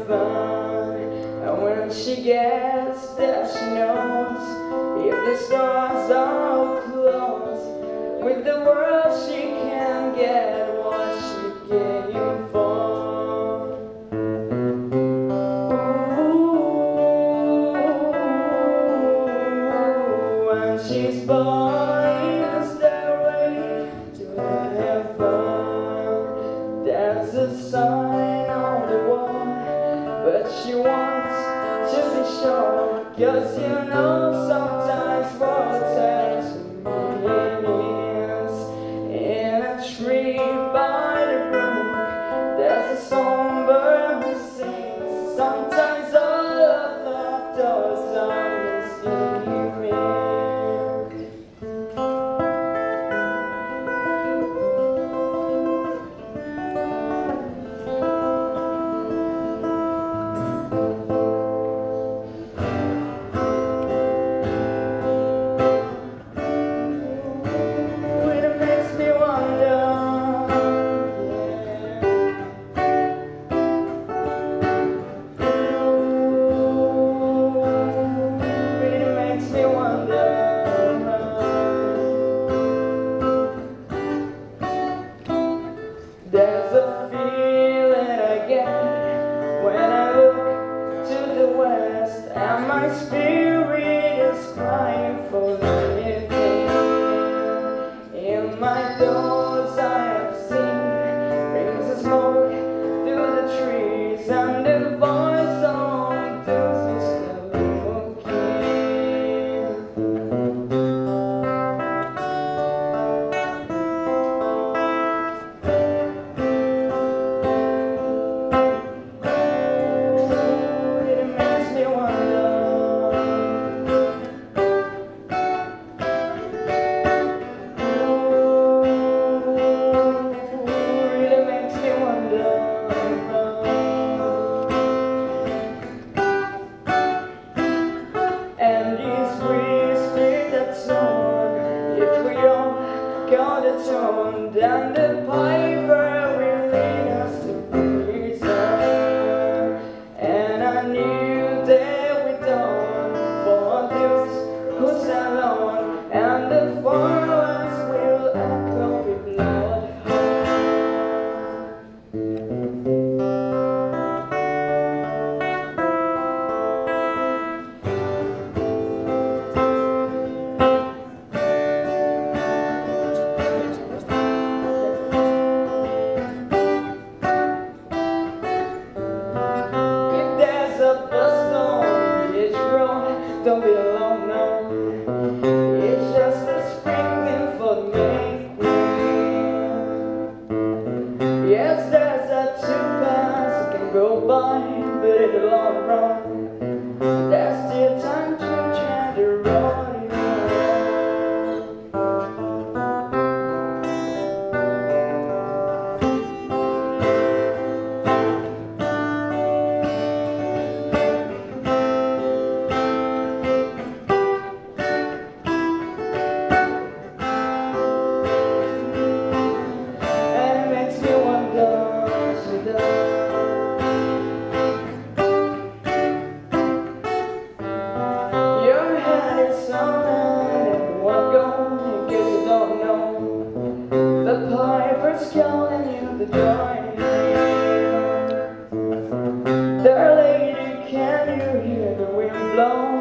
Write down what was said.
fun. And when she gets there, she knows if the stars are closed, with the world she can get what she came for. She's buying a stairway to heaven. There's a sign on the wall, but she wants to be sure, 'cause you know sometimes what tells meanings. In a tree by the brook, there's a songbird who sings. Sometimes all of the doors are missing. There's a feeling I get when I look to the west, and my spirit is crying for living. In my thoughts I have seen rings of smoke through the trees, and the voice of those who still looking. Got a tone, and the piper will lead us to prison. And I knew that we done for those who stand alone, and the forest will echo with blood. Don't be alone, no. It's just a springing for me. Yes, there's a two paths that can go by, but in the long run, there's still time to change the road. The piper's calling you to join. There, lady, can you hear the wind blow?